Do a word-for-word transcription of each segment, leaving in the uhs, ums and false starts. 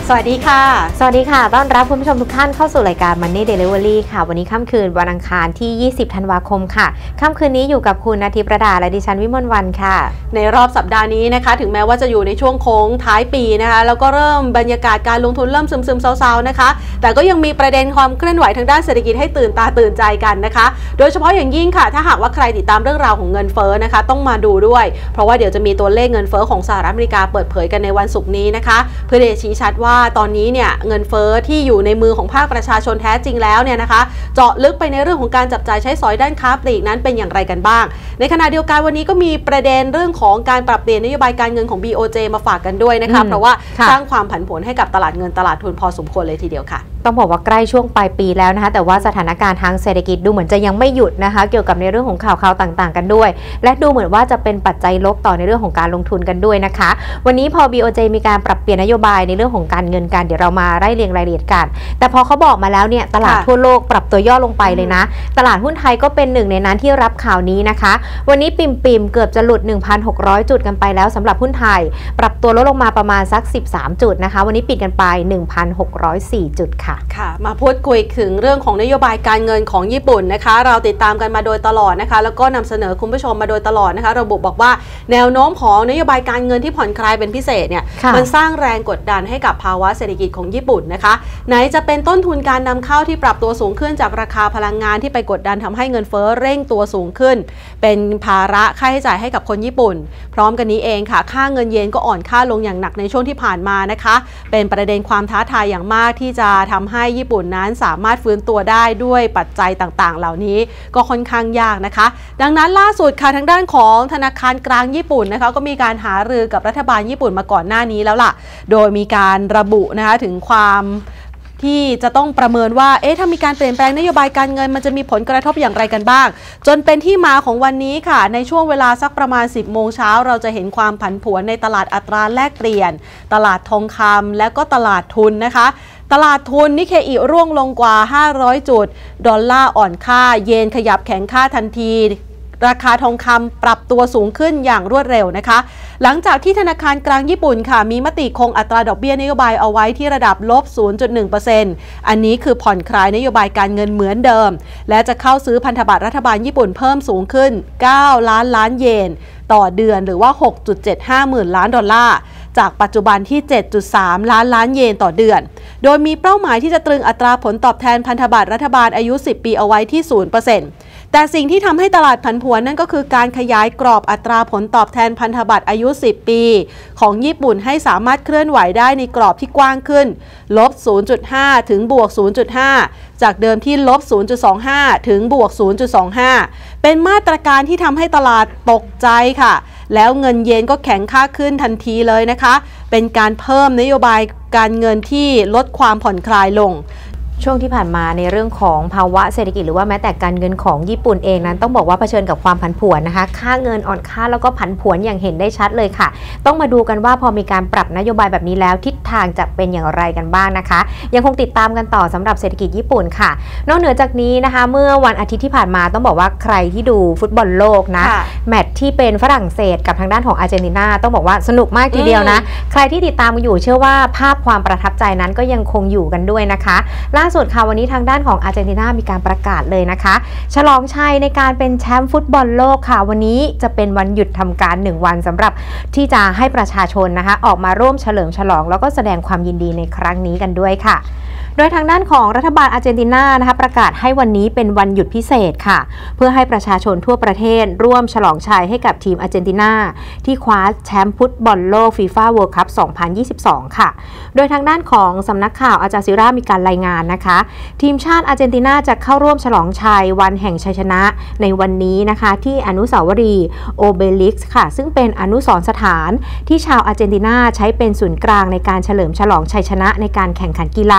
สวัสดีค่ะสวัสดีค่ะต้อนรับคุณผู้ชมทุกท่านเข้าสู่รายการ Money Delivery ค่ะวันนี้ค่ำคืนวันอังคารที่ยี่สิบธันวาคมค่ะค่ำคืนนี้อยู่กับคุณอาทิตย์ประดาและดิฉันวิมลวรรณค่ะในรอบสัปดาห์นี้นะคะถึงแม้ว่าจะอยู่ในช่วงโค้งท้ายปีนะคะแล้วก็เริ่มบรรยากาศการลงทุนเริ่มซึมๆเซาๆนะคะแต่ก็ยังมีประเด็นความเคลื่อนไหวทางด้านเศรษฐกิจให้ตื่นตาตื่นใจกันนะคะโดยเฉพาะอย่างยิ่งค่ะถ้าหากว่าใครติดตามเรื่องราวของเงินเฟ้อนะคะต้องมาดูด้วยเพราะว่าเดี๋ยวจะมีตัวเลขเงินเฟ้อของสหรัฐอเมริกาเปิดเผยกันในวันศุกร์นี้นะคะเพื่อชี้ชัดว่าตอนนี้เนี่ยเงินเฟ้อที่อยู่ในมือของภาคประชาชนแท้จริงแล้วเนี่ยนะคะเจาะลึกไปในเรื่องของการจับจ่ายใช้สอยด้านค้าปลีกนั้นเป็นอย่างไรกันบ้างในขณะเดียวกันวันนี้ก็มีประเด็นเรื่องของการปรับเปลี่ยนนโยบายการเงินของ บี โอ เจ มาฝากกันด้วยนะคะเพราะว่าสร้างความผันผวนให้กับตลาดเงินตลาดทุนพอสมควรเลยทีเดียวค่ะต้องบอกว่าใกล้ช่วงปลายปีแล้วนะคะแต่ว่าสถานการณ์ทางเศรษฐกิจดูเหมือนจะยังไม่หยุดนะคะเกี่ยวกับในเรื่องของข่าวข่าวต่างๆกันด้วยและดูเหมือนว่าจะเป็นปัจจัยลบต่อในเรื่องของการลงทุนกันด้วยนะคะวันนี้พอ บี โอ เจ มีการปรับเปลี่ยนนโยบายในเรื่องของการเงินกันเดี๋ยวเรามาไล่เรียงรายละเอียดกันแต่พอเขาบอกมาแล้วเนี่ยตลาดทั่วโลกปรับตัวย่อลงไปเลยนะตลาดหุ้นไทยก็เป็นหนึ่งในนั้นที่รับข่าวนี้นะคะวันนี้ปิ่มๆเกือบจะหลุด หนึ่งพันหกร้อย จุดกันไปแล้วสำหรับหุ้นไทยปรับตัวลดลงมาประมาณสักสิบสามจุดนะคะวันนี้ปิดกันไป หนึ่งพันหกร้อยสี่ จุดค่ะค่ะมาพูดคุยถึงเรื่องของนโยบายการเงินของญี่ปุ่นนะคะเราติดตามกันมาโดยตลอดนะคะแล้วก็นำเสนอคุณผู้ชมมาโดยตลอดนะคะระบุบอกว่าแนวโน้มของนโยบายการเงินที่ผ่อนคลายเป็นพิเศษเนี่ยมันสร้างแรงกดดันให้กับภาวะเศรษฐกิจของญี่ปุ่นนะคะไหนจะเป็นต้นทุนการนำเข้าที่ปรับตัวสูงขึ้นจากราคาพลังงานที่ไปกดดันทำให้เงินเฟ้อเร่งตัวสูงขึ้นเป็นภาระค่าใช้จ่ายให้กับคนญี่ปุ่นพร้อมกันนี้เองค่ะค่าเงินเยนก็อ่อนค่าลงอย่างหนักในช่วงที่ผ่านมานะคะเป็นประเด็นความท้าทายอย่างมากที่จะทำให้ญี่ปุ่นนั้นสามารถฟื้นตัวได้ด้วยปัจจัยต่างๆเหล่านี้ก็ค่อนข้างยากนะคะดังนั้นล่าสุดค่ะทางด้านของธนาคารกลางญี่ปุ่นนะคะก็มีการหารือกับรัฐบาลญี่ปุ่นมาก่อนหน้านี้แล้วล่ะโดยมีการระบุนะคะถึงความที่จะต้องประเมินว่าเอ๊ะถ้ามีการเปลี่ยนแปลงนโยบายการเงินมันจะมีผลกระทบอย่างไรกันบ้างจนเป็นที่มาของวันนี้ค่ะในช่วงเวลาสักประมาณสิบโมงเช้าเราจะเห็นความผันผวนในตลาดอัตราแลกเปลี่ยนตลาดทองคำและก็ตลาดทุนนะคะตลาดทุนนิเคอิร่วงลงกว่าห้าร้อยจุดดอลลาร์อ่อนค่าเยนขยับแข็งค่าทันทีราคาทองคำปรับตัวสูงขึ้นอย่างรวดเร็วนะคะหลังจากที่ธนาคารกลางญี่ปุ่นค่ะมีมติคงอัตราดอกเบี้ยนโยบายเอาไว้ที่ระดับลบ ศูนย์จุดหนึ่งเปอร์เซ็นต์ อันนี้คือผ่อนคลายนโยบายการเงินเหมือนเดิมและจะเข้าซื้อพันธบัตรรัฐบาลญี่ปุ่นเพิ่มสูงขึ้นเก้าล้านล้านเยนต่อเดือนหรือว่า หกจุดเจ็ดห้าหมื่นล้านดอลลาร์จากปัจจุบันที่ เจ็ดจุดสามล้านล้านเยนต่อเดือนโดยมีเป้าหมายที่จะตรึงอัตราผลตอบแทนพันธบัตรรัฐบาลอายุสิบปีเอาไว้ที่ ศูนย์เปอร์เซ็นต์แต่สิ่งที่ทำให้ตลาดผันผวนนั่นก็คือการขยายกรอบอัตราผลตอบแทนพันธบัตรอายุสิบปีของญี่ปุ่นให้สามารถเคลื่อนไหวได้ในกรอบที่กว้างขึ้นลบ ศูนย์จุดห้า ถึงบวก ศูนย์จุดห้า จากเดิมที่ลบ ศูนย์จุดสองห้า ถึงบวก ศูนย์จุดสองห้า เป็นมาตรการที่ทำให้ตลาดตกใจค่ะแล้วเงินเยนก็แข็งค่าขึ้นทันทีเลยนะคะเป็นการเพิ่มนโยบายการเงินที่ลดความผ่อนคลายลงช่วงที่ผ่านมาในเรื่องของภาวะเศรษฐกิจหรือว่าแม้แต่การเงินของญี่ปุ่นเองนั้นต้องบอกว่าเผชิญกับความผันผวนนะคะค่าเงินอ่อนค่าแล้วก็ผันผวนอย่างเห็นได้ชัดเลยค่ะต้องมาดูกันว่าพอมีการปรับนโยบายแบบนี้แล้วทิศทางจะเป็นอย่างไรกันบ้างนะคะยังคงติดตามกันต่อสำหรับเศรษฐกิจญี่ปุ่นค่ะนอกเหนือจากนี้นะคะเมื่อวันอาทิตย์ที่ผ่านมาต้องบอกว่าใครที่ดูฟุตบอลโลกนะแมตช์ที่เป็นฝรั่งเศสกับทางด้านของอาร์เจนตินาต้องบอกว่าสนุกมากทีเดียวนะใครที่ติดตามอยู่เชื่อว่าภาพความประทับใจนั้นก็ยังคงอยู่กันด้วยนะคะล่าสุดค่ะวันนี้ทางด้านของอาร์เจนตินามีการประกาศเลยนะคะฉลองชัยในการเป็นแชมป์ฟุตบอลโลกค่ะวันนี้จะเป็นวันหยุดทำการหนึ่งวันสำหรับที่จะให้ประชาชนนะคะออกมาร่วมเฉลิมฉลองแล้วก็แสดงความยินดีในครั้งนี้กันด้วยค่ะโดยทางด้านของรัฐบาลอาร์เจนตินานะคะประกาศให้วันนี้เป็นวันหยุดพิเศษค่ะเพื่อให้ประชาชนทั่วประเทศร่วมฉลองชัยให้กับทีมอาร์เจนตินาที่คว้าแชมป์ฟุตบอลโลกฟีฟ่าเวิลด์คัพสองพันยี่สิบสองค่ะโดยทางด้านของสำนักข่าวอาจาซิรามีการรายงานนะคะทีมชาติอาร์เจนตินาจะเข้าร่วมฉลองชัยวันแห่งชัยชนะในวันนี้นะคะที่อนุสาวรีย์โอเบลิกซ์ค่ะซึ่งเป็นอนุสรณ์สถานที่ชาวอาร์เจนตินาใช้เป็นศูนย์กลางในการเฉลิมฉลองชัยชนะในการแข่งขันกีฬา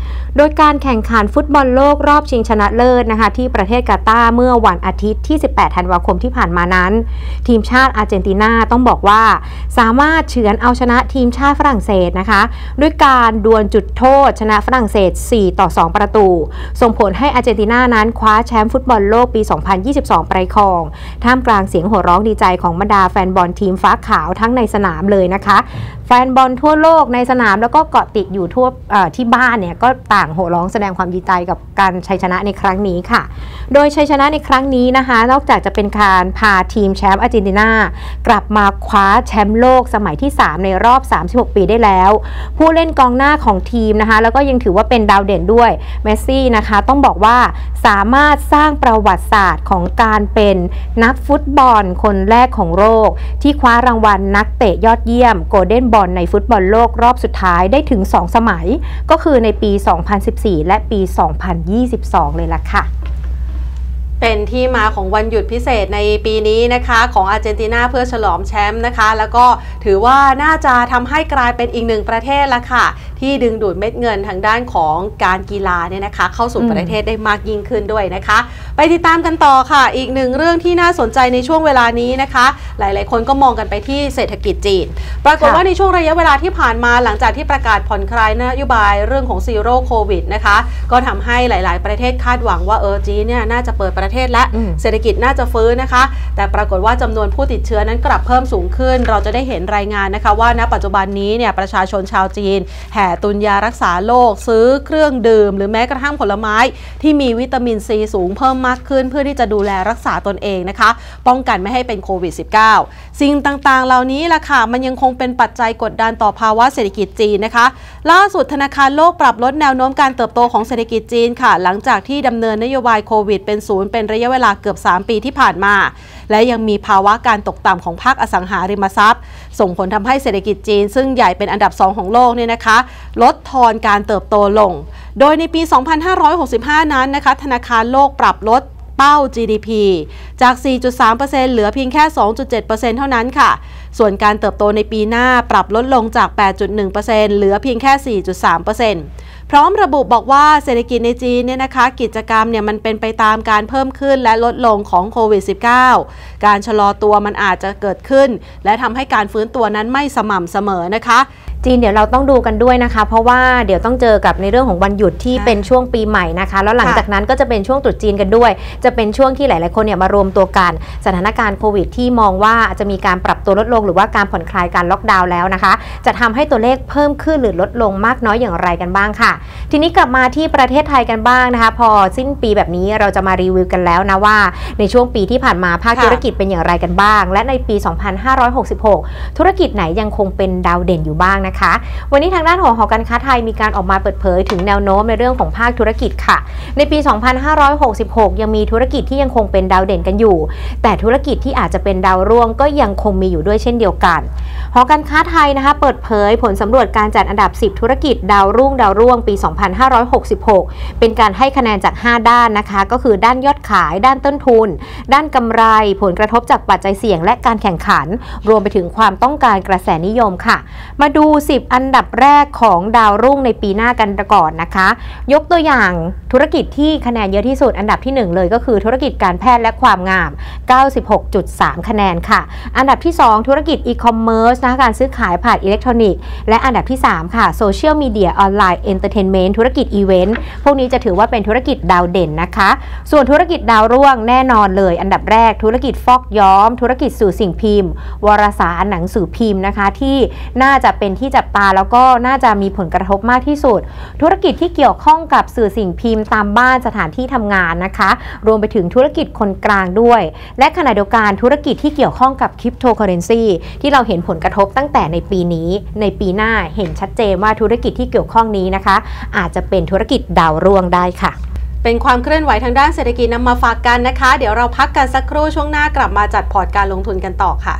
โดยการแข่งขันฟุตบอลโลกรอบชิงชนะเลิศนะคะที่ประเทศกาตาร์เมื่อวันอาทิตย์ที่สิบแปดธันวาคมที่ผ่านมานั้นทีมชาติอาร์เจนตินาต้องบอกว่าสามารถเฉือนเอาชนะทีมชาติฝรั่งเศสนะคะด้วยการดวลจุดโทษชนะฝรั่งเศสสี่ต่อสองประตูส่งผลให้อาร์เจนตินานั้นคว้าแชมป์ฟุตบอลโลกปีสองพันยี่สิบสองไปครองท่ามกลางเสียงโห่ร้องดีใจของบรรดาแฟนบอลทีมฟ้าขาวทั้งในสนามเลยนะคะแฟนบอลทั่วโลกในสนามแล้วก็เกาะติดอยู่ทั่วที่บ้านเนี่ยก็ต่างโห่ร้องแสดงความดีใจกับการชัยชนะในครั้งนี้ค่ะโดยชัยชนะในครั้งนี้นะคะนอกจากจะเป็นการพาทีมแชมป์อาร์เจนตินากลับมาคว้าแชมป์โลกสมัยที่สามในรอบสามสิบหกปีได้แล้วผู้เล่นกองหน้าของทีมนะคะแล้วก็ยังถือว่าเป็นดาวเด่นด้วยเมสซี่นะคะต้องบอกว่าสามารถสร้างประวัติศาสตร์ของการเป็นนักฟุตบอลคนแรกของโลกที่คว้ารางวัลนักเตะยอดเยี่ยมโกลเด้นบอลในฟุตบอลโลกรอบสุดท้ายได้ถึงสองสมัยก็คือในปีสองพันสิบสี่และปีสองพันยี่สิบสองเลยล่ะค่ะเป็นที่มาของวันหยุดพิเศษในปีนี้นะคะของอาร์เจนตินาเพื่อฉลองแชมป์นะคะแล้วก็ถือว่าน่าจะทำให้กลายเป็นอีกหนึ่งประเทศละค่ะที่ดึงดูดเม็ดเงินทางด้านของการกีฬาเนี่ยนะคะเข้าสู่ประเทศได้มากยิ่งขึ้นด้วยนะคะไปติดตามกันต่อค่ะอีกหนึ่งเรื่องที่น่าสนใจในช่วงเวลานี้นะคะหลายๆคนก็มองกันไปที่เศรษฐกิจจีนปรากฏว่าในช่วงระยะเวลาที่ผ่านมาหลังจากที่ประกาศผ่อนคลายนโยบายเรื่องของซีโร่โควิดนะคะก็ทำให้หลายๆประเทศคาดหวังว่าเออจีนเนี่ยน่าจะเปิดประเทศและเศรษฐกิจน่าจะฟื้นนะคะแต่ปรากฏว่าจำนวนผู้ติดเชื้อนั้นกลับเพิ่มสูงขึ้นเราจะได้เห็นรายงานนะคะว่าณปัจจุบันนี้เนี่ยประชาชนชาวจีนแห่ตุนยารักษาโรคซื้อเครื่องดื่มหรือแม้กระทั่งผลไม้ที่มีวิตามินซีสูงเพิ่มมากขึ้นเพื่อที่จะดูแลรักษาตนเองนะคะป้องกันไม่ให้เป็นโควิด สิบเก้า สิ่งต่างๆเหล่านี้ล่ะค่ะมันยังคงเป็นปัจจัยกดดันต่อภาวะเศรษฐกิจจีนนะคะล่าสุดธนาคารโลกปรับลดแนวโน้มการเติบโตของเศรษฐกิจจีนค่ะหลังจากที่ดำเนินนโยบายโควิดเป็นศูนย์เป็นระยะเวลาเกือบสามปีที่ผ่านมาและยังมีภาวะการตกต่ำของภาคอสังหาริมทรัพย์ส่งผลทำให้เศรษฐกิจจีนซึ่งใหญ่เป็นอันดับสองของโลกเนี่ยนะคะลดทอนการเติบโตลงโดยในปีสองพันห้าร้อยหกสิบห้านั้นนะคะธนาคารโลกปรับลดเป้า จี ดี พี จาก สี่จุดสามเปอร์เซ็นต์ เหลือเพียงแค่ สองจุดเจ็ดเปอร์เซ็นต์ เท่านั้นค่ะส่วนการเติบโตในปีหน้าปรับลดลงจาก แปดจุดหนึ่งเปอร์เซ็นต์ เหลือเพียงแค่ สี่จุดสามเปอร์เซ็นต์ พร้อมระบุบอกว่าเศรษฐกิจในจีนเนี่ยนะคะกิจกรรมเนี่ยมันเป็นไปตามการเพิ่มขึ้นและลดลงของโควิด สิบเก้า การชะลอตัวมันอาจจะเกิดขึ้นและทำให้การฟื้นตัวนั้นไม่สม่ำเสมอนะคะจีนเดี๋ยวเราต้องดูกันด้วยนะคะเพราะว่าเดี๋ยวต้องเจอกับในเรื่องของวันหยุดที่เป็นช่วงปีใหม่นะคะแล้วหลังจากนั้นก็จะเป็นช่วงตรุษจีนกันด้วยจะเป็นช่วงที่หลายๆคนเนี่ยมารวมตัวกันสถานการณ์โควิดที่มองว่าจะมีการปรับตัวลดลงหรือว่าการผ่อนคลายการล็อกดาวน์แล้วนะคะจะทำให้ตัวเลขเพิ่มขึ้นหรือลดลงมากน้อยอย่างไรกันบ้างค่ะทีนี้กลับมาที่ประเทศไทยกันบ้างนะคะพอสิ้นปีแบบนี้เราจะมารีวิวกันแล้วนะว่าในช่วงปีที่ผ่านมาภาคธุรกิจเป็นอย่างไรกันบ้างและในปีสองพันห้าร้อยหกสิบหกธุรกิจไหนยังคงเป็นดาวเด่นอยู่บ้างนะคะวันนี้ทางด้านของหอการค้าไทยมีการออกมาเปิดเผยถึงแนวโน้มในเรื่องของภาคธุรกิจค่ะในปีสองพันห้าร้อยหกสิบหกยังมีธุรกิจที่ยังคงเป็นดาวเด่นกันอยู่แต่ธุรกิจที่อาจจะเป็นดาวร่วงก็ยังคงมีอยู่ด้วยเช่นเดียวกันหอการค้าไทยนะคะเปิดเผยผลสำรวจการจัดอันดับสิบธุรกิจดาวรุ่งดาวร่วงปีสองพันห้าร้อยหกสิบหกเป็นการให้คะแนนจากห้าด้านนะคะก็คือด้านยอดขายด้านต้นทุนด้านกำไรผลกระทบจากปัจจัยเสี่ยงและการแข่งขันรวมไปถึงความต้องการกระแสนิยมค่ะมาดูสิบอันดับแรกของดาวรุ่งในปีหน้ากันก่อนนะคะยกตัวอย่างธุรกิจที่คะแนนเยอะที่สุดอันดับที่หนึ่งเลยก็คือธุรกิจการแพทย์และความงาม เก้าสิบหกจุดสาม คะแนนค่ะอันดับที่สองธุรกิจอีคอมเมิร์ซนะคะการซื้อขายผ่านอิเล็กทรอนิกส์และอันดับที่สามค่ะโซเชียลมีเดียออนไลน์เอนเตอร์เทนเมนต์ธุรกิจอีเวนต์พวกนี้จะถือว่าเป็นธุรกิจดาวเด่นนะคะส่วนธุรกิจดาวร่วงแน่นอนเลยอันดับแรกธุรกิจฟอกย้อมธุรกิจสื่อสิ่งพิมพ์วารสารหนังสือพิมพ์นะคะที่น่าจะเป็นที่จับตาแล้วก็น่าจะมีผลกระทบมากที่สุดธุรกิจที่เกี่ยวข้องกับสื่อสิ่งพิมพ์ตามบ้านสถานที่ทำงานนะคะรวมไปถึงธุรกิจคนกลางด้วยและขณะเดียวกันธุรกิจที่เกี่ยวข้องกับคริปโตเคอเรนซีที่เราเห็นผลกระทบตั้งแต่ในปีนี้ในปีหน้าเห็นชัดเจนว่าธุรกิจที่เกี่ยวข้องนี้นะคะอาจจะเป็นธุรกิจดาวร่วงได้ค่ะเป็นความเคลื่อนไหวทางด้านเศรษฐกิจนำมาฝากกันนะคะเดี๋ยวเราพักกันสักครู่ช่วงหน้ากลับมาจัดพอร์ตการลงทุนกันต่อค่ะ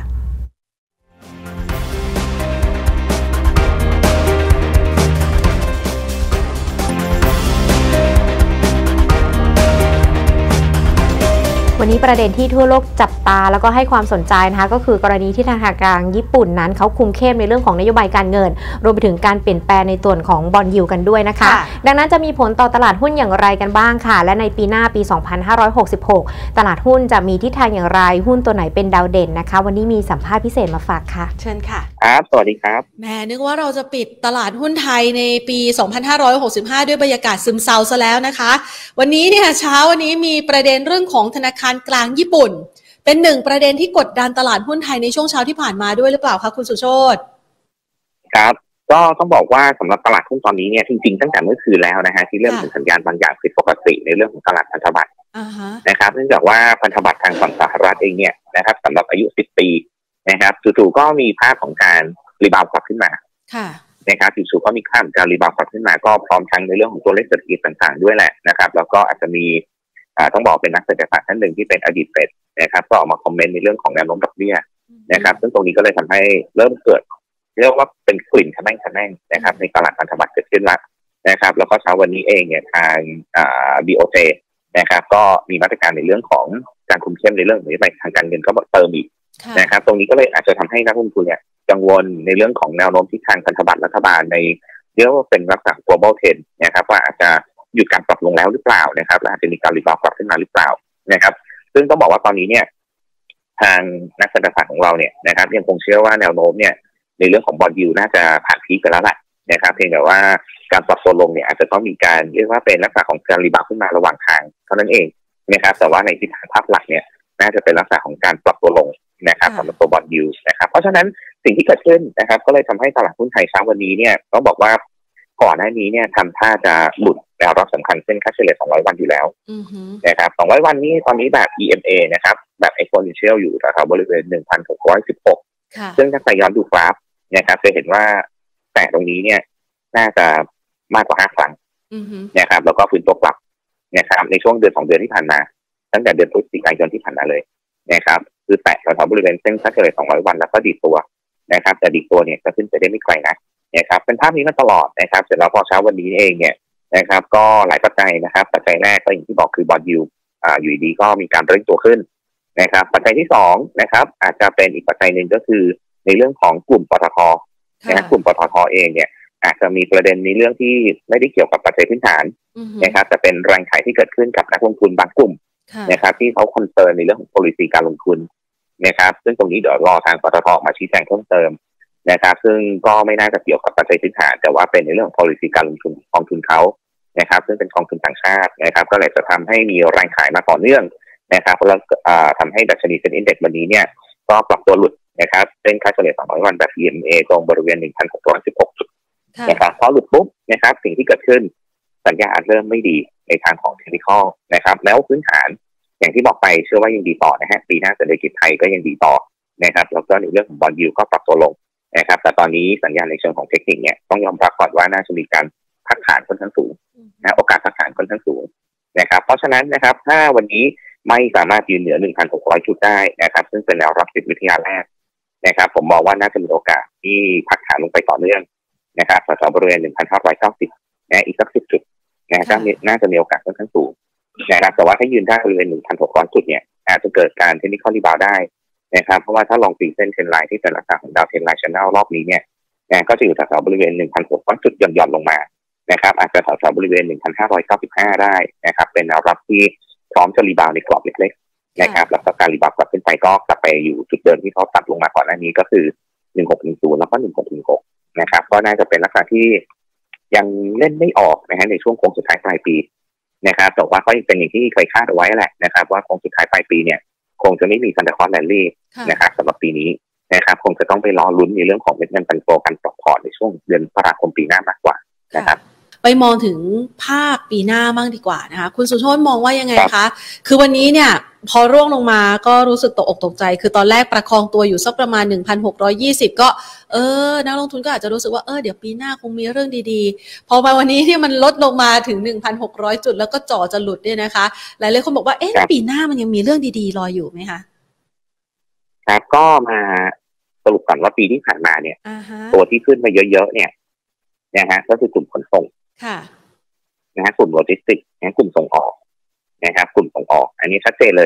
วันนี้ประเด็นที่ทั่วโลกจับตาแล้วก็ให้ความสนใจนะคะก็คือกรณีที่ทางการญี่ปุ่นนั้นเขาคุมเข้มในเรื่องของนโยบายการเงินรวมไปถึงการเปลี่ยนแปลงในส่วนของบอนด์ยิลด์กันด้วยนะคะดังนั้นจะมีผลต่อตลาดหุ้นอย่างไรกันบ้างค่ะและในปีหน้าปี สองพันห้าร้อยหกสิบหก ตลาดหุ้นจะมีทิศทางอย่างไรหุ้นตัวไหนเป็นดาวเด่นนะคะวันนี้มีสัมภาษณ์พิเศษมาฝากค่ะเชิญค่ะครับสวัสดีครับแหมนึกว่าเราจะปิดตลาดหุ้นไทยในปี สองพันห้าร้อยหกสิบห้า ด้วยบรรยากาศซึมเซาซะแล้วนะคะวันนี้เนี่ยเช้าวันนี้มีประเด็นเรื่องของธนาคารกลางญี่ปุ่นเป็นหนึ่งประเด็นที่กดดันตลาดหุ้นไทยในช่วงเช้าที่ผ่านมาด้วยหรือเปล่าคะคุณสุโชติครับก็ต้องบอกว่าสำหรับตลาดหุ้นตอนนี้เนี่ยจริงๆตั้งแต่เมื่อคืนแล้วนะฮะที่เริ่มเห็นสัญญาณบางอย่างผิดปกติในเรื่องของตลาดพันธบัตรนะครับเนื่องจากว่าพันธบัตรทางฝั่งสหรัฐเองเนี่ยนะครับสำหรับอายุสิบปีนะครับจู่ๆก็มีภาพของการรีบาวด์กลับขึ้นมานะครับจู่ๆก็มีภาพของการรีบาวด์กลับขึ้นมาก็พร้อมทั้งในเรื่องของตัวเลขเศรษฐกิจต่างๆด้วยแหละนะครับแล้วก็อาจจะมีต้องบอกเป็นนักเศรษฐศาสตร์ท่านหนึ่งที่เป็นอดีตเฟดนะครับก็ออกมาคอมเมนต์ในเรื่องของแนวโน้มดอกเบี้ยนะครับซึ่งตรงนี้ก็เลยทำให้เริ่มเกิดเรียกว่าเป็นกลิ่นขะแม่งขะแม่งนะครับในตลาดพันธบัตรเกิดขึ้นแล้วนะครับแล้วก็เช้าวันนี้เองเนี่ยทางอ่า บี โอ เจ นะครับก็มีมาตรการในเรื่องของการคุมเข้มในเรื่องของนโยบายทางการเงินก็เติมอีกนะครับตรงนี้ก็เลยอาจจะทำให้นักลงทุนเนี่ยกังวลในเรื่องของแนวโน้มที่ทางพันธบัตรรัฐบาลในเรียกว่าเป็นลักษณะ global trend นะครับว่าอาจจะหยุดการปรับลงแล้วหรือเปล่านะครับและอาจจะมีการรีบาวด์กลับขึ้นมาหรือเปล่านะครับซึ่งต้องบอกว่าตอนนี้เนี่ยทางนักเศรษฐศาสตร์ของเราเนี่ยนะครับยังคงเชื่อว่าแนวโน้มเนี่ยในเรื่องของบอนด์ยิลด์น่าจะผ่านพีคไปแล้วแหละนะครับเพียงแต่ว่าการปรับตัวลงเนี่ยอาจจะต้องมีการเรียกว่าเป็นลักษณะของการรีบาวด์ขึ้นมาระหว่างทางเท่านั้นเองนะครับแต่ว่าในทิศทางภาพหลักเนี่ยน่าจะเป็นลักษณะของการปรับตัวลงนะครับสำหรับตัวบอนด์ยิลด์นะครับเพราะฉะนั้นสิ่งที่เกิดขึ้นนะครับก็เลยทำให้ตลาดหุ้นไทยเช้าวันนี้เนี่ยต้องบอกว่าก่อนหน้านี้เนี่ยทำท่าจะหลุดแนวรับสำคัญเส้นค่าเฉลี่ยสองร้อยวันอยู่แล้วนะครับสองร้อยวันนี้ตอนนี้แบบ อี เอ็ม เอ นะครับแบบ exponential อยู่แถวๆบริเวณ หนึ่งพันหกร้อยสิบหก ซึ่งถ้าใครย้อนดูกราฟนะครับจะเห็นว่าแต่ตรงนี้เนี่ยน่าจะมากกว่าห้าครั้งนะครับแล้วก็ฟื้นตัวกลับนะครับในช่วงเดือนสองเดือนที่ผ่านมาตั้งแต่เดือนพฤศจิกายนที่ผ่านมาเลยนะครับคือแตะแถวๆบริเวณเส้นค่าเฉลี่ยสองร้อยวันแล้วก็ดีดตัวนะครับแต่ดีดตัวเนี่ยก็ขึ้นไปได้ไม่ไกลนะนะครับเป็นภาพนี้มาตลอดนะครับเสร็จแล้วพอเช้าวันนี้เองเนี่ยนะครับก็หลายปัจจัยนะครับปัจจัยแรกก็อย่างที่บอกคือบอนด์ยิลด์อ่าอยู่ดีก็มีการเร่งตัวขึ้นนะครับปัจจัยที่สองนะครับอาจจะเป็นอีกปัจจัยหนึ่งก็คือในเรื่องของกลุ่มปตท.นะครับกลุ่มปตท.เองเนี่ยอาจจะมีประเด็นในเรื่องที่ไม่ได้เกี่ยวกับปัจจัยพื้นฐานนะครับแต่เป็นแรงขายที่เกิดขึ้นกับนักลงทุนบางกลุ่มนะครับที่เขาคอนเซิร์นในเรื่องของ policy การลงทุนนะครับซึ่งตรงนี้เดี๋ยวรอทางปตท.มาชี้แจงเพิ่มเติมนะครับซึ่งก็ไม่น่าจะเกี่ยวกับปัจจัยพื้นฐานแต่ว่าเป็นในเรื่องของ policy การลงทุนกองทุนเขานะครับซึ่งเป็นกองทุนต่างชาตินะครับก็เลยจะทำให้มีแรงขายมาต่อเนื่องนะครับแล้วทำให้ดัชนีเซ็นอินเด็กซ์วันนี้เนี่ยก็ปรับตัวหลุดนะครับเส้นค่าเฉลี่ยสองร้อยวันแบบ อี เอ็ม เอ ตรงบริเวณ หนึ่งพันหกร้อยสิบหก จุดนะครับพอหลุดปุ๊บนะครับสิ่งที่เกิดขึ้นสัญญาณเริ่มไม่ดีในทางของเทคนิคอลนะครับแล้วพื้นฐานอย่างที่บอกไปเชื่อว่ายังดีต่อนะฮะปีหน้าเศรษฐกิจไทยก็ยังดีต่อนะครับแล้วก็ในเรื่องของบอนด์ยิลด์ก็ปรับตัวลงนะครับแต่ตอนนี้สัญญาณในเชิงของเทคนิคเนี่ยต้องยอมรับก่อนว่าน่าจะมีการพักฐานค่อนข้างสูงนะโอกาสพักฐานค่อนข้างสูงนะครับเพราะฉะนั้นนะครับถ้าวันนี้ไม่สามารถยืนเหนือ หนึ่งพันหกร้อย จุดได้นะครับซึ่งเป็นแนวรับจิตวิทยาแรกนะครับผมมองว่าน่าจะมีโอกาสที่พักฐานลงไปต่อเนื่องนะครับแถวๆบริเวณ หนึ่งพันห้าร้อยเก้าสิบ นะอีกสักสิบจุดนะครับน่าจะมีโอกาสค่อนข้างสูงนะครับแต่ว่าถ้ายืนได้บริเวณ หนึ่งพันหกร้อย จุดเนี่ยอาจจะเกิดการเทคนิคอลรีบาวด์ได้นะครับเพราะว่าถ้าลองตีเส้นเทรนไลน์ที่เป็นลักษณะของดาวเทรนไลน์ channel รอบนี้เนี่ยนะก็จะอยู่แถวๆบริเวณ หนึ่งพันหกร้อย จุดหย่อนๆลงมานะครับอาจจะแถวๆบริเวณ หนึ่งพันห้าร้อยเก้าสิบห้า ได้นะครับเป็นแนวรับที่พร้อมจะรีบาวด์ในกรอบเล็กๆนะครับแล้วก็การรีบาวด์กลับขึ้นไปก็กลับไปอยู่จุดเดิมที่เขาตัดลงมาก่อนหน้านี้ก็คือหนึ่งพันหกร้อยสิบแล้วก็หนึ่งพันหกร้อยสิบหกนะครับก็น่าจะเป็นลักษณะที่ยังเล่นไม่ออกนะฮะในช่วงโค้งสุดท้ายปลายปีนะครับแต่ว่าก็ยังเป็นอย่างที่เคยคาดเอาไว้แหละนะครับว่าโค้งสุดท้ายปลายปีเนี่ยคงจะไม่มีซันเดอร์คอร์สแรลลี่นะครับสำหรับปีนี้นะครับคงจะต้องไปรอลุ้นในเรื่องของเม็ดเงินปันโฟกันปรับพอร์ตในช่วงเดือนมกราคมปีหน้ามากกว่านะครับไปมองถึงภาคปีหน้าบ้างดีกว่านะคะคุณสุโชติมองว่ายังไงคะคือวันนี้เนี่ยพอร่วงลงมาก็รู้สึกตกอกตกใจคือตอนแรกประคองตัวอยู่สักประมาณ หนึ่งพันหกร้อยยี่สิบ ก็เออนักลงทุนก็อาจจะรู้สึกว่าเออเดี๋ยวปีหน้าคงมีเรื่องดีๆพอมาวันนี้ที่มันลดลงมาถึง หนึ่งพันหกร้อย จุดแล้วก็จ่อจะหลุดเนี่ยนะคะหลายๆคนบอกว่าเอ๊ะปีหน้ามันยังมีเรื่องดีๆรออยู่ไหมคะครับก็มาสรุปกันว่าปีที่ผ่านมาเนี่ย uh-huh. ตัวที่ขึ้นมาเยอะๆเนี่ยนะฮะก็คือกลุ่มขนส่งค่ะนะฮะกลุ่มโลจิสติกส์นะกลุ่มส่งออกนะครับกลุ่มส่งออกอันนี้ชัดเจนเลย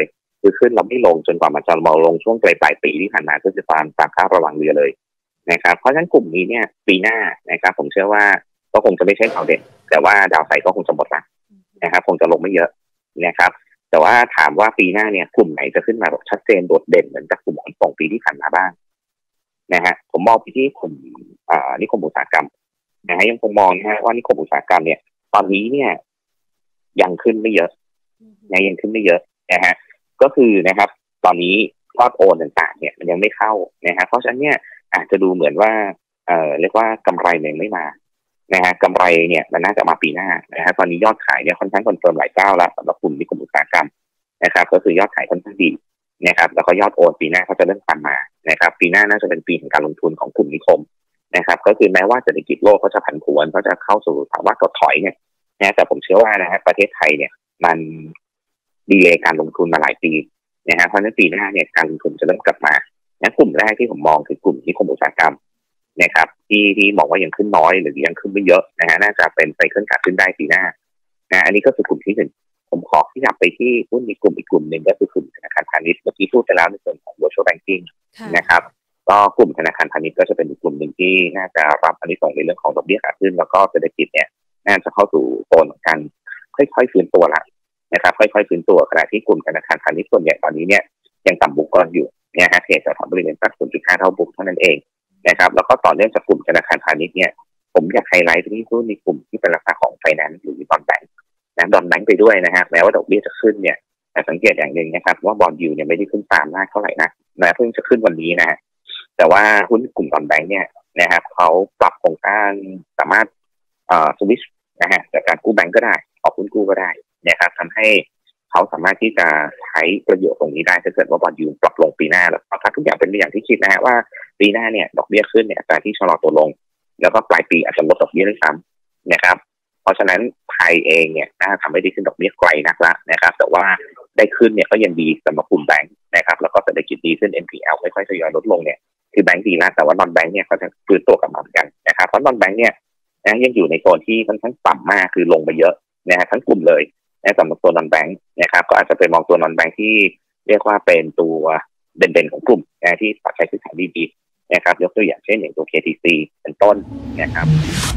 คือขึ้นเราไม่ลงจนกว่ามันจะมาลงช่วงปลายปลายปีที่ผ่านมาก็จะตามตามค่าระวังเรือเลยนะครับเพราะฉะนั้นกลุ่มนี้เนี่ยปีหน้านะครับผมเชื่อว่าก็คงจะไม่ใช่ดาวเด่นแต่ว่าดาวไซก็คงจะหมดละนะครับคงจะลงไม่เยอะนะครับแต่ว่าถามว่าปีหน้าเนี่ยกลุ่มไหนจะขึ้นมาแบบชัดเจนโดดเด่นเหมือนกับกลุ่มของสองปีที่ผ่านมาบ้างนะฮะผมมองไปที่กลุ่มอ่านิคมอุตสาหกรรมนะฮะยังคงมองนะฮะว่านิคมอุตสาหกรรมเนี่ยตอนนี้เนี่ยยังขึ้นไม่เยอะนะยังขึ้นไม่เยอะนะฮะก็คือนะครับตอนนี้ยอดโอนต่างๆเนี่ยมันยังไม่เข้านะฮะเพราะฉะนั้นเนี่ยอาจจะดูเหมือนว่าเอ่อเรียกว่ากำไรมันยังไม่มานะฮะกำไรเนี่ยมันน่าจะมาปีหน้านะฮะตอนนี้ยอดขายเนี่ยค่อนข้างคอนเฟิร์มหลายเจ้าแล้วสำหรับกลุ่มนิคมอุตสาหกรรมนะครับก็คือยอดขายค่อนข้างดีนะครับแล้วก็ยอดโอนปีหน้าเขาจะเริ่มตามมานะครับปีหน้าน่าจะเป็นปีของการลงทุนของกลุ่มนิคมนะครับก็คือแม้ว่าเศรษฐกิจโลกเขาจะผันผวนเขาจะเข้าสู่ภาวะถดถอยเนี่ยนะแต่ผมเชื่อว่านะฮะประเทศไทยเนี่ยมันดีเลย์การลงทุนมาหลายปีนะฮะเพราะฉะนั้นปีหน้าเนี่ยการลงทุนจะเริ่มกลับมานะกลุ่มแรกที่ผมมองคือกลุ่มนิคมอุตสาหกรรมนะครับที่ที่มองว่ายังขึ้นน้อยหรือยังขึ้นไม่เยอะนะฮะน่าจะเป็นไซเคิลขาขึ้นได้ปีหน้านะอันนี้ก็คือกลุ่มที่หนึ่งผมขอที่จะไปที่หุ้นในกลุ่มอีกกลุ่มหนึ่งก็คือกลุ่มธนาคารพาณิชย์เมื่อกี้พูดไปแล้วในส่วนของ virtual banking นะครับก็กลุ่มธนาคารพาณิชย์ก็จะเป็นอีกกลุ่มหนึ่งที่น่าจะรับอันนี้ส่งในเรื่องของดอกเบี้ยขาขึ้นแล้วก็เศรษฐกิจเนี่ยน่าจะเข้าสู่โซนของการค่อยๆฟื้นตัวละนะครับค่อยๆฟื้นตัวขณะที่กลุ่มธนาคารพาณิชย์ส่วนใหญ่ตอนนี้เนี่ยยังต่ำบุกก่อนอยู่เนี่ยฮะเทรดจะทำบริเวณสัก ศูนย์จุดห้า เท่าบุกเท่านั้นเองนะครับแล้วก็ต่อเนื่องจากกลุ่มธนาคารพาณิชย์เนี่ยผมอยากไฮไลท์ที่หุ้นในกลุ่มที่เป็นลักษณะของไฟแนนซ์หรือดอนแบงก์นะดอนแบงก์ไปด้วยนะฮะแม้ว่าดอกเบี้ยจะขึ้นเนี่ยแต่สังเกตอย่างหนึ่งนะครับว่าบอนด์ยิลด์เนี่ยไม่ได้ขึ้นตามมากเท่าไหร่นะนะเพิ่งจะขึ้นวันนี้นะฮะแต่ว่าหุ้นกลุ่มดอนแบงก์เนี่ยนะครับเขาปรับโครงสร้างสามารถเอ่อสวิตช์นะฮะจากการกู้แบงก์ก็ได้ออกหุ้นกู้ก็ได้นะครับทำให้เขาสามารถที่จะใช้ประโยชน์ตรงนี้ได้ถ้าเกิดว่าบอนด์ยิลด์ปรับลงปีหน้าแล้วถ้าทุกอย่างเป็นไปอย่างที่คิดนะฮะว่าปีหน้าเนี่ยดอกเบี้ยขึ้นเนี่ยแต่ที่ชะลอตัวลงแล้วก็ปลายปีอาจจะลดดอกเบี้ยด้วยซ้ำนะครับเพราะฉะนั้นไทยเองเนี่ยน่าทำไม่ได้ขึ้นดอกเบี้ยไกลนักละนะครับแต่ว่าได้ขึ้นเนี่ยก็ยังดีสำหรับกลุ่มแบงค์นะครับแล้วก็เศรษฐกิจดีขึ้น เอ็น พี แอล ค่อยๆทยอยลดลงเนี่ยคือแบงค์ดีแล้วแต่ว่านอนแบงค์เนี่ยเขาจะฟื้นตัวกลับมาเหมือนกันนะครับเพราะนอนแบงค์เนี่ยยังอยู่ในโซนที่ค่อนข้างต่ำมากคือลงไปเยอะนะฮะทั้งกลุ่มเลยสำหรับตัวนอนแบงค์นะครับก็อาจจะไปมองตัวนอนแบงค์ที่เรียกว่าเป็นตัวเด่นๆของกลุ่มนะที่ปัจจัยพื้นฐานดีๆนะครับยกตัวอย่างเช่นอย่างตัว เค ที ซี เป็นต้นนะครับ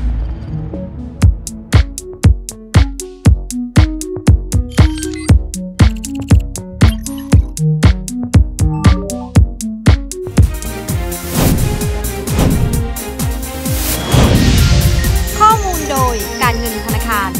ข้อมูลโดยการเงินธนาคาร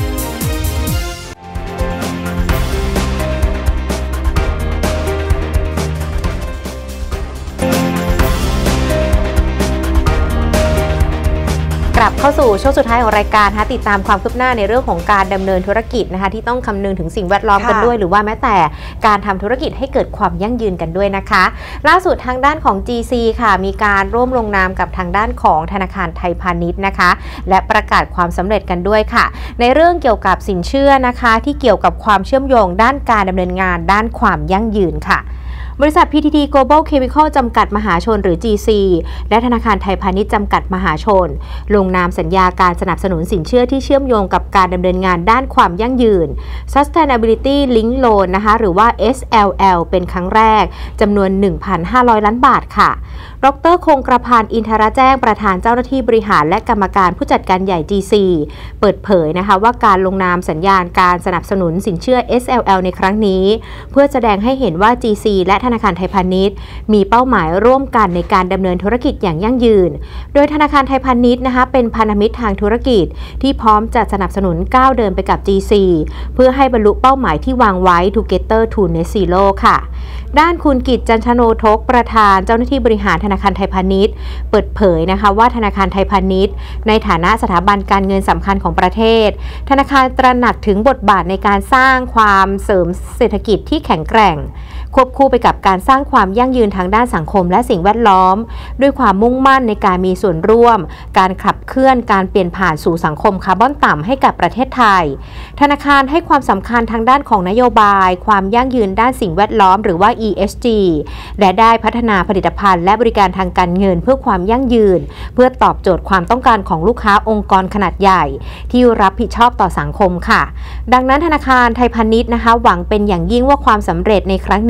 กลับเข้าสู่ช่วงสุดท้ายของรายการนะคะติดตามความคืบหน้าในเรื่องของการดำเนินธุรกิจนะคะที่ต้องคำนึงถึงสิ่งแวดล้อมกันด้วยหรือว่าแม้แต่การทำธุรกิจให้เกิดความยั่งยืนกันด้วยนะคะล่าสุดทางด้านของ จี ซี ค่ะมีการร่วมลงนามกับทางด้านของธนาคารไทยพาณิชย์นะคะและประกาศความสำเร็จกันด้วยค่ะในเรื่องเกี่ยวกับสินเชื่อนะคะที่เกี่ยวกับความเชื่อมโยงด้านการดำเนินงานด้านความยั่งยืนค่ะบริษัท พี ที ที Global Chemical จำกัดมหาชนหรือ จี ซี และธนาคารไทยพาณิชย์จำกัดมหาชนลงนามสัญญาการสนับสนุนสินเชื่อที่เชื่อมโยงกับการดำเนินงานด้านความยั่งยืน Sustainability Linked Loan นะคะหรือว่า เอส แอล แอล เป็นครั้งแรกจำนวน หนึ่งพันห้าร้อย ล้านบาทค่ะดร.คงกระพันธ์อินทรแจ้งประธานเจ้าหน้าที่บริหารและกรรมการผู้จัดการใหญ่ จี ซี เปิดเผยนะคะว่าการลงนามสัญญาการสนับสนุนสินเชื่อ เอส แอล แอล ในครั้งนี้เพื่อแสดงให้เห็นว่า จี ซี และธนาคารไทยพาณิชย์มีเป้าหมายร่วมกันในการดำเนินธุรกิจอย่างยั่งยืนโดยธนาคารไทยพาณิชย์นะคะเป็นพันธมิตรทางธุรกิจที่พร้อมจะสนับสนุนก้าวเดินไปกับ จี ซี เพื่อให้บรรลุเป้าหมายที่วางไว้ Together to Net Zero ค่ะด้านคุณกิจจันทโนทกประธานเจ้าหน้าที่บริหารธนาคารไทยพาณิชย์เปิดเผยนะคะว่าธนาคารไทยพาณิชย์ในฐานะสถาบันการเงินสำคัญของประเทศธนาคารตระหนักถึงบทบาทในการสร้างความเสริมเศรษฐกิจที่แข็งแกร่งควบคู่ไปกับการสร้างความยั่งยืนทางด้านสังคมและสิ่งแวดล้อมด้วยความมุ่งมั่นในการมีส่วนร่วมการขับเคลื่อนการเปลี่ยนผ่านสู่สังคมคาร์บอนต่ำให้กับประเทศไทยธนาคารให้ความสำคัญทางด้านของนโยบายความยั่งยืนด้านสิ่งแวดล้อมหรือว่า อี เอส จี และได้พัฒนาผลิตภัณฑ์และบริการทางการเงินเพื่อความยั่งยืนเพื่อตอบโจทย์ความต้องการของลูกค้าองค์กรขนาดใหญ่ที่รับผิดชอบต่อสังคมค่ะดังนั้นธนาคารไทยพาณิชย์นะคะหวังเป็นอย่างยิ่งว่าความสำเร็จในครั้งนี้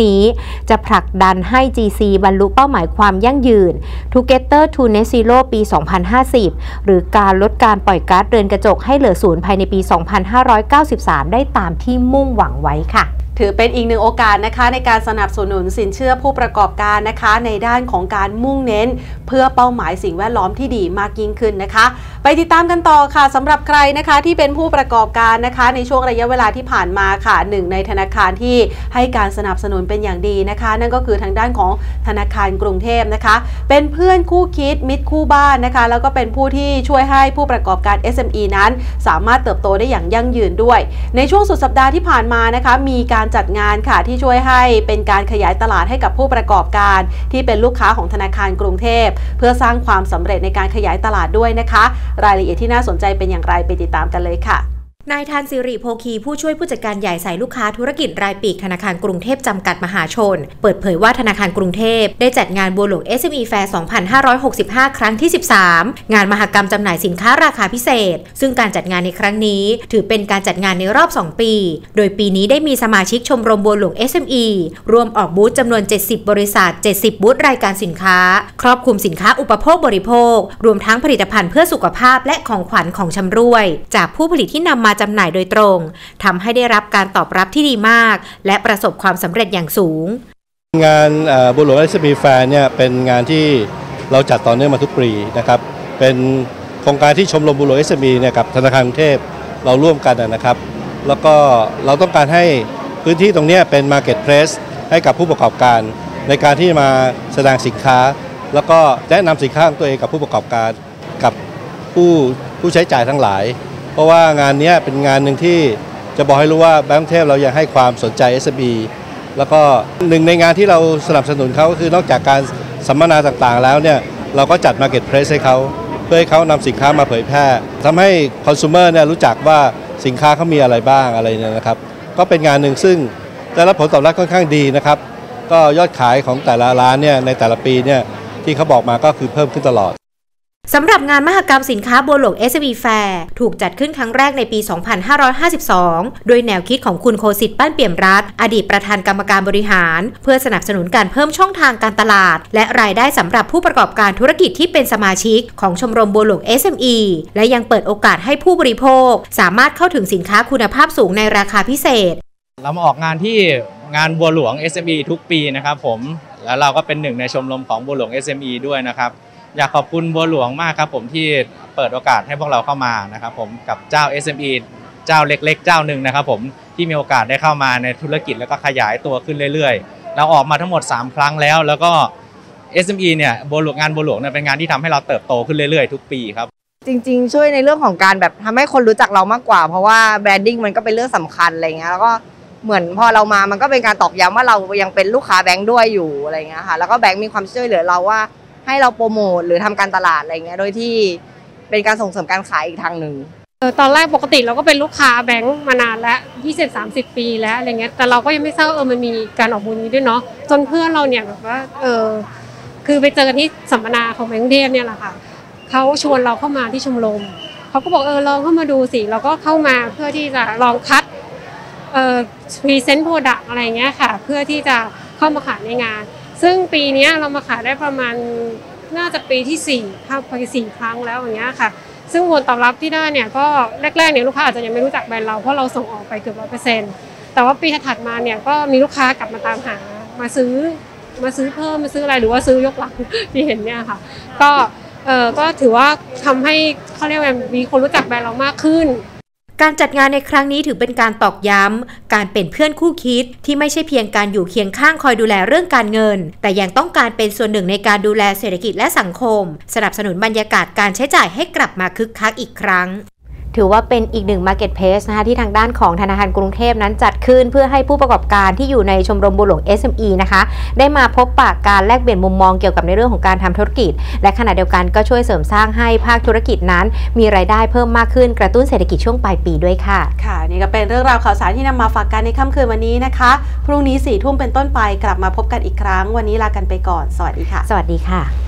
นี้จะผลักดันให้ จี ซี บรรลุเป้าหมายความยั่งยืน Together to Net Zero ปี สองพันห้าสิบ หรือการลดการปล่อยก๊าซเรือนกระจกให้เหลือศูนย์ภายในปี สองพันห้าร้อยเก้าสิบสาม ได้ตามที่มุ่งหวังไว้ค่ะถือเป็นอีกหนึ่งโอกาสนะคะในการสนับสนุนสินเชื่อผู้ประกอบการนะคะในด้านของการมุ่งเน้นเพื่อเป้าหมายสิ่งแวดล้อมที่ดีมากยิ่งขึ้นนะคะไปติดตามกันต่อค่ะสำหรับใครนะคะที่เป็นผู้ประกอบการนะคะในช่วงระยะเวลาที่ผ่านมาค่ะหนึ่งในธนาคารที่ให้การสนับสนุนเป็นอย่างดีนะคะนั่นก็คือทางด้านของธนาคารกรุงเทพนะคะเป็นเพื่อนคู่คิดมิตรคู่บ้านนะคะแล้วก็เป็นผู้ที่ช่วยให้ผู้ประกอบการ เอส เอ็ม อี นั้นสามารถเติบโตได้อย่างยั่งยืนด้วยในช่วงสุดสัปดาห์ที่ผ่านมานะคะมีการจัดงานค่ะที่ช่วยให้เป็นการขยายตลาดให้กับผู้ประกอบการที่เป็นลูกค้าของธนาคารกรุงเทพเพื่อสร้างความสำเร็จในการขยายตลาดด้วยนะคะรายละเอียดที่น่าสนใจเป็นอย่างไรไปติดตามกันเลยค่ะนายธันสิริโพคีผู้ช่วยผู้จัดการใหญ่สายลูกค้าธุรกิจรายปีกธนาคารกรุงเทพจำกัดมหาชนเปิดเผยว่าธนาคารกรุงเทพได้จัดงานบัวหลวง เอส เอ็ม อี Fair สองพันห้าร้อยหกสิบห้า ครั้งที่ สิบสาม งานมหกรรมจำหน่ายสินค้าราคาพิเศษซึ่งการจัดงานในครั้งนี้ถือเป็นการจัดงานในรอบสองปีโดยปีนี้ได้มีสมาชิกชมรมบัวหลวง เอส เอ็ม อี รวมออกบูธจำนวนเจ็ดสิบบริษัทเจ็ดสิบบูธรายการสินค้าครอบคลุมสินค้าอุปโภคบริโภครวมทั้งผลิตภัณฑ์เพื่อสุขภาพและของขวัญของชำร่วยจากผู้ผลิตที่นำมาจำหน่ายโดยตรงทำให้ได้รับการตอบรับที่ดีมากและประสบความสำเร็จอย่างสูงงานบัวหลวง เอส เอ็ม อี Fair เนี่ยเป็นงานที่เราจัดต่อเนื่องมาทุกปีนะครับเป็นโครงการที่ชมรมบัวหลวง เอส เอ็ม อี เนี่ยกับธนาคารกรุงเทพเราร่วมกันนะครับแล้วก็เราต้องการให้พื้นที่ตรงนี้เป็น Marketplace ให้กับผู้ประกอบการในการที่มาแสดงสินค้าแล้วก็แนะนำสินค้าของตัวเองกับผู้ประกอบการกับผู้ผู้ใช้จ่ายทั้งหลายเพราะว่างานนี้เป็นงานหนึ่งที่จะบอกให้รู้ว่าแบงก์กรุงเทพเรายังให้ความสนใจ เอส เอ็ม อี แล้วก็หนึ่งในงานที่เราสนับสนุนเขาก็คือนอกจากการสัมมนาต่างๆแล้วเนี่ยเราก็จัด Marketplace ให้เขาเพื่อให้เขานำสินค้ามาเผยแพร่ทำให้ consumer เนี่ยรู้จักว่าสินค้าเขามีอะไรบ้างอะไรเนี่ยนะครับก็เป็นงานหนึ่งซึ่งได้รับผลตอบรับค่อนข้างดีนะครับก็ยอดขายของแต่ละร้านเนี่ยในแต่ละปีเนี่ยที่เขาบอกมาก็คือเพิ่มขึ้นตลอดสำหรับงานมหกรรมสินค้าบัวหลวง เอส เอ็ม อี Fair ถูกจัดขึ้นครั้งแรกในปี สองพันห้าร้อยห้าสิบสอง โดยแนวคิดของคุณโคสิทธิ์ปั้นเปี่ยมรัตน์อดีตประธานกรรมการบริหารเพื่อสนับสนุนการเพิ่มช่องทางการตลาดและรายได้สำหรับผู้ประกอบการธุรกิจที่เป็นสมาชิกของชมรมบัวหลวง เอส เอ็ม อี และยังเปิดโอกาสให้ผู้บริโภคสามารถเข้าถึงสินค้าคุณภาพสูงในราคาพิเศษเรามาออกงานที่งานบัวหลวง เอส เอ็ม อี ทุกปีนะครับผมแล้วเราก็เป็นหนึ่งในชมรมของบัวหลวง เอส เอ็ม อี ด้วยนะครับอยากขอบคุณบัวหลวงมากครับผมที่เปิดโอกาสให้พวกเราเข้ามานะครับผมกับเจ้า เอส เอ็ม อี เจ้าเล็กๆเจ้าหนึ่งนะครับผมที่มีโอกาสได้เข้ามาในธุรกิจแล้วก็ขยายตัวขึ้นเรื่อยๆเราออกมาทั้งหมดสามครั้งแล้วแล้วก็ เอส เอ็ม อี เนี่ยบัวหลวงงานบัวหลวงเนี่ยเป็นงานที่ทำให้เราเติบโตขึ้นเรื่อยๆทุกปีครับจริงๆช่วยในเรื่องของการแบบทำให้คนรู้จักเรามากกว่าเพราะว่าแบรนดิ้งมันก็เป็นเรื่องสำคัญอะไรเงี้ยแล้วก็เหมือนพอเรามามันก็เป็นการตอกย้ำว่าเรายังเป็นลูกค้าแบงค์ด้วยอยู่อะไรเงี้ยค่ะแล้วก็แบงค์มีความช่วยเหลือเราว่าให้เราโปรโมทหรือทำการตลาดอะไรเงี้ยโดยที่เป็นการส่งเสริมการขายอีกทางหนึ่งเออตอนแรกปกติเราก็เป็นลูกค้าแบงค์มานานแล้ว ยี่สิบ สามสิบ ปีแล้วอะไรเงี้ยแต่เราก็ยังไม่ทราบเออมันมีการออกบูธนี้ด้วยเนาะจนเพื่อนเราเนี่ยแบบว่าเออคือไปเจอกันที่สัมมนาของแบงค์กรุงเทพเนี่ยแหละค่ะเขาชวนเราเข้ามาที่ชมรมเขาก็บอกเออลองเข้ามาดูสิเราก็เข้ามาเพื่อที่จะลองคัดเอ่อพรีเซนต์โปรดักต์อะไรเงี้ยค่ะเพื่อที่จะเข้ามาขายในงานซึ่งปีนี้เรามาขายได้ประมาณน่าจะปีที่สี่เข้าไปสี่ครั้งแล้วอย่างเงี้ยค่ะซึ่งผลตอบรับที่ได้เนี่ยก็แรกๆเนี่ยลูกค้าอาจจะยังไม่รู้จักแบรนด์เราเพราะเราส่งออกไปเกือบร้อยเปอร์เซ็นต์แต่ว่าปีถัดมาเนี่ยก็มีลูกค้ากลับมาตามหามาซื้อมาซื้อเพิ่มมาซื้ออะไรหรือว่าซื้อยกหลังที่เห็นเนี่ยค่ะก็เออก็ถือว่าทำให้เขาเรียกว่ามีคนรู้จักแบรนด์เรามากขึ้นการจัดงานในครั้งนี้ถือเป็นการตอกย้ำการเป็นเพื่อนคู่คิดที่ไม่ใช่เพียงการอยู่เคียงข้างคอยดูแลเรื่องการเงินแต่ยังต้องการเป็นส่วนหนึ่งในการดูแลเศรษฐกิจและสังคมสนับสนุนบรรยากาศการใช้จ่ายให้กลับมาคึกคักอีกครั้งถือว่าเป็นอีกหนึ่ง Marketplace นะคะที่ทางด้านของธนาคารกรุงเทพนั้นจัดขึ้นเพื่อให้ผู้ประกอบการที่อยู่ในชมรมบัวหลวง เอส เอ็ม อี นะคะได้มาพบปะการแลกเปลี่ยนมุมมองเกี่ยวกับในเรื่องของการทำธุรกิจและขณะเดียวกันก็ช่วยเสริมสร้างให้ภาคธุรกิจนั้นมีรายได้เพิ่มมากขึ้นกระตุ้นเศรษฐกิจช่วงปลายปีด้วยค่ะค่ะนี่ก็เป็นเรื่องราวข่าวสารที่นำมาฝากกันในค่ำคืนวันนี้นะคะพรุ่งนี้สี่ทุ่มเป็นต้นไปกลับมาพบกันอีกครั้งวันนี้ลากันไปก่อนสวัสดีค่ะสวัสดีค่ะ